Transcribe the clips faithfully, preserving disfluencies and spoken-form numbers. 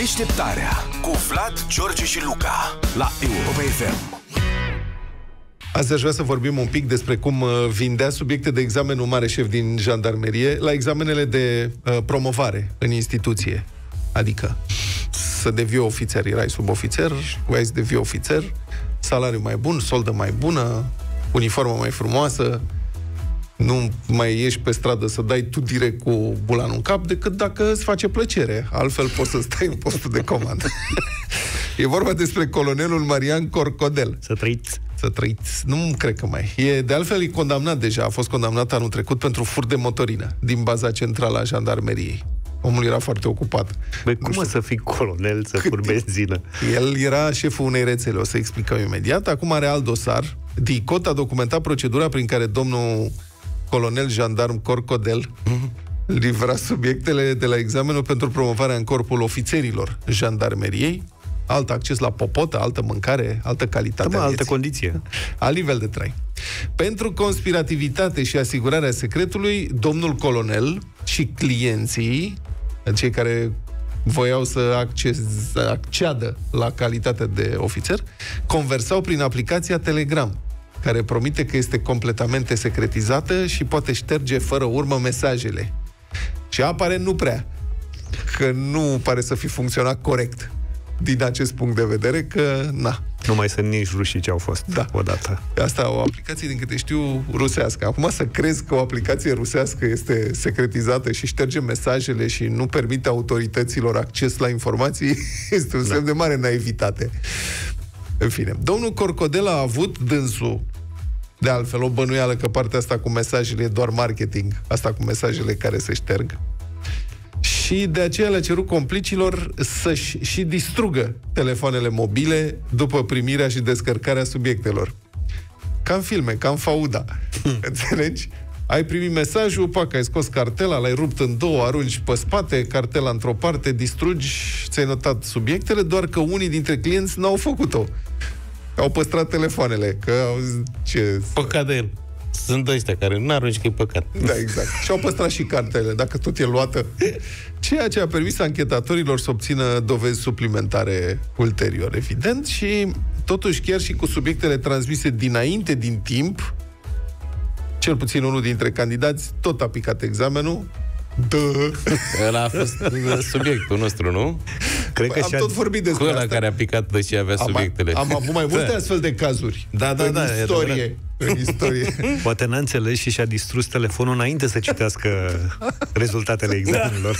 Deșteptarea cu Vlad, George și Luca la Europa F M. Azi aș vrea să vorbim un pic despre cum vindea subiecte de examen un mare șef din jandarmerie la examenele de uh, promovare în instituție. Adică să devii ofițer, erai subofițer, voiai să devii ofițer, salariu mai bun, soldă mai bună, uniformă mai frumoasă, nu mai ieși pe stradă să dai tu direct cu bulanul în cap, decât dacă îți face plăcere. Altfel poți să stai în postul de comandă. E vorba despre colonelul Marian Corcodel. Să trăiți. Să trăiți. Nu cred că mai. E, de altfel, e condamnat deja. A fost condamnat anul trecut pentru furt de motorină din baza centrală a jandarmeriei. Omul era foarte ocupat. Bă, cum știu. Să fii colonel, să furi benzină? El era șeful unei rețele, o să explicăm imediat. Acum are alt dosar. DICOT a documentat procedura prin care domnul colonel jandarm Corcodel mm-hmm. livra subiectele de la examenul pentru promovarea în corpul ofițerilor jandarmeriei, alt acces la popotă, altă mâncare, altă calitate. Da, mă, altă condiție. Alt nivel de trai. Pentru conspirativitate și asigurarea secretului, domnul colonel și clienții, cei care voiau să, acces, să acceadă la calitatea de ofițer, conversau prin aplicația Telegram, care promite că este completamente secretizată și poate șterge fără urmă mesajele. Și aparent nu prea. Că nu pare să fi funcționat corect din acest punct de vedere, că na. Nu mai sunt nici rușii ce au fost da. odată. Asta o aplicație, din câte știu, rusească. Acum să crezi că o aplicație rusească este secretizată și șterge mesajele și nu permite autorităților acces la informații este un semn da. de mare naivitate. În fine, domnul Corcodel a avut dânsul, de altfel, o bănuială că partea asta cu mesajele e doar marketing, asta cu mesajele care se șterg. Și de aceea le-a cerut complicilor să-și și distrugă telefoanele mobile după primirea și descărcarea subiectelor. Ca în filme, ca în Fauda. Înțelegi? Ai primit mesajul, pac, ai scos cartela, l-ai rupt în două, arunci pe spate, cartela într-o parte, distrugi, ți-ai notat subiectele, doar că unii dintre clienți n-au făcut-o. Au păstrat telefoanele, că au zis, ce... Păcat de el. Sunt ăștia care nu arunci că e păcat. Da, exact. Și au păstrat și cartele, dacă tot e luată. Ceea ce a permis anchetatorilor să obțină dovezi suplimentare ulterior, evident, și totuși chiar și cu subiectele transmise dinainte din timp, cel puțin unul dintre candidați tot a picat examenul. Dă. Ăla a fost subiectul nostru, nu? Cred că am tot vorbit despre cu ăla asta. care a picat și avea am, subiectele. Am avut mai multe da. astfel de cazuri. Da, da, în da. Istorie. În istorie. Poate n-a înțeles și și-a distrus telefonul înainte să citească rezultatele examenelor.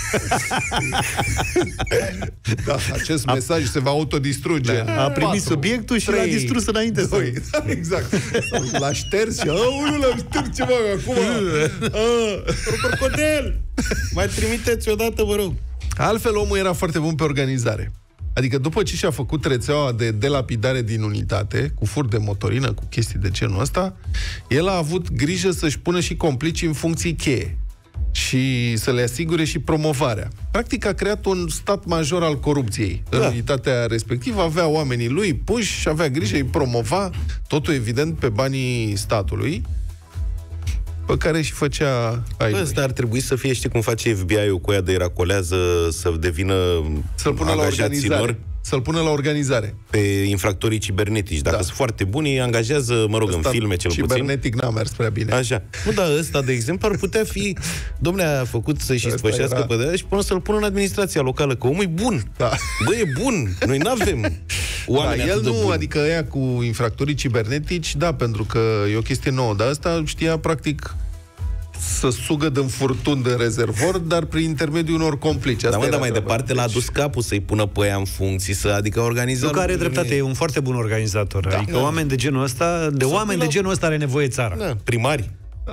Da, acest a... mesaj se va autodistruge. Da. A primit patru, subiectul și trei, l-a distrus înainte. doi, da, exact. L-a șters și aoleu, l-am șters ceva acum. Crocodel! Mai trimiteți odată, vă rog. Altfel, omul era foarte bun pe organizare. Adică după ce și-a făcut rețeaua de delapidare din unitate, cu furt de motorină, cu chestii de genul ăsta, el a avut grijă să-și pună și complicii în funcții cheie și să le asigure și promovarea. Practic a creat un stat major al corupției. Da. În unitatea respectivă avea oamenii lui puși și avea grijă, îi promova, totul evident pe banii statului, pe care și făcea ai lui. Ăsta ar trebui să fie, știi cum face F B I-ul cu ea de racolează, să devină să-l pună la organizare. Să-l pună la organizare. Pe infractorii cibernetici. Dacă da. sunt foarte buni, îi angajează, mă rog, ăsta în filme cel cibernetic puțin. Cibernetic n-a mers prea bine. Așa. Nu, dar ăsta, de exemplu, ar putea fi... Dom'le, a făcut să-și spășească era... pe de-aia și până să-l pună în administrația locală, că omul e bun. Da. Bă, e bun. Noi n-avem oameni da, el nu, buni. Adică ea cu infractorii cibernetici, da, pentru că e o chestie nouă, dar asta știa, practic, să sugă din furtun de rezervor, dar prin intermediul unor complici. Asta da, dar mai departe l-a adus capul să-i pună pe ea în funcții, să, adică organizat. Nu, care are dreptate, e un foarte bun organizator. Da, adică da. oameni de genul ăsta, de să oameni de genul ăsta are nevoie țara. Da, primari.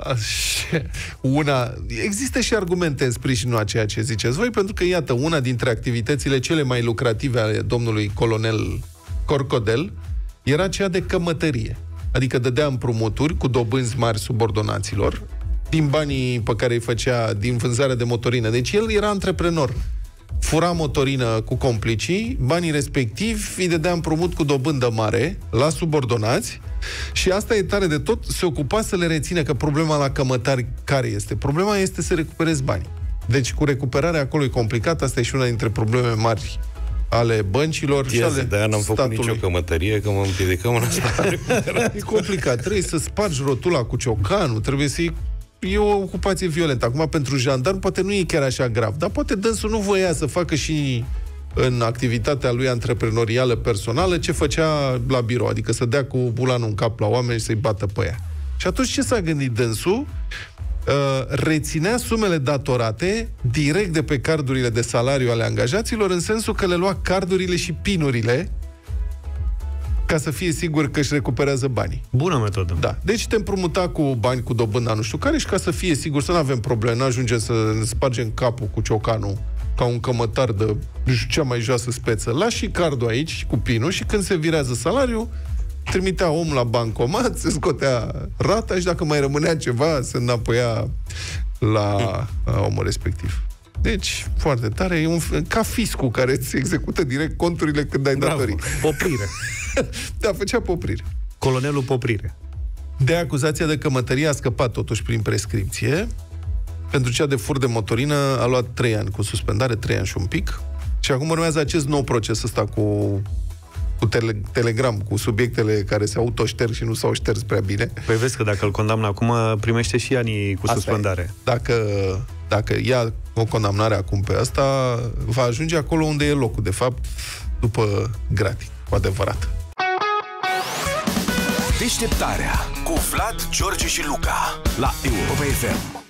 Una, există și argumente în sprijinul a ceea ce ziceți voi, pentru că, iată, una dintre activitățile cele mai lucrative ale domnului colonel Corcodel era cea de cămătărie. Adică dădea împrumuturi cu dobânzi mari subordonaților din banii pe care îi făcea din vânzarea de motorină. Deci el era antreprenor. Fura motorină cu complicii, banii respectivi îi dădea împrumut cu dobândă mare la subordonați și asta e tare de tot, se ocupa să le rețină, că problema la cămătari care este? Problema este să recuperezi banii. Deci cu recuperarea acolo e complicat, asta e și una dintre probleme mari ale băncilor și ale de-aia n-am făcut statului. nicio cămătărie, că mă împiedicăm în asta. E complicat. Trebuie să spargi rotula cu ciocanul, trebuie să-i... E o ocupație violentă. Acum, pentru jandarm, poate nu e chiar așa grav, dar poate dânsul nu voia să facă și în activitatea lui antreprenorială personală ce făcea la birou, adică să dea cu bulanul în cap la oameni și să-i bată pe ea. Și atunci ce s-a gândit dânsul? Uh, reținea sumele datorate direct de pe cardurile de salariu ale angajaților, în sensul că le lua cardurile și pinurile ca să fie sigur că își recuperează banii. Bună metodă. Da. Deci te împrumuta cu bani cu dobânda nu știu care și ca să fie sigur să nu avem probleme, nu ajungem să ne spargem capul cu ciocanul ca un cămătar de cea mai joasă speță. Lași și cardul aici cu pinul și când se virează salariul, trimitea omul la bancomat, se scotea rata și dacă mai rămânea ceva, se înapoia la omul respectiv. Deci, foarte tare, e un, ca fiscul care îți execută direct conturile când ai Bravo. datorii. Poprire. Da, făcea poprire. Colonelul Poprire. De acuzația de cămătărie a scăpat totuși prin prescripție. Pentru cea de furt de motorină a luat trei ani cu suspendare, trei ani și un pic. Și acum urmează acest nou proces ăsta cu, cu tele, Telegram, cu subiectele care se autoșterg și nu s-au șters prea bine. Păi vezi că dacă îl condamnă acum, primește și anii cu Asta suspendare. E. Dacă, dacă ia o condamnare acum pe asta, va ajunge acolo unde e locul, de fapt, după gratii, cu adevărat. Deșteptarea cu Vlad, George și Luca la Europa F M.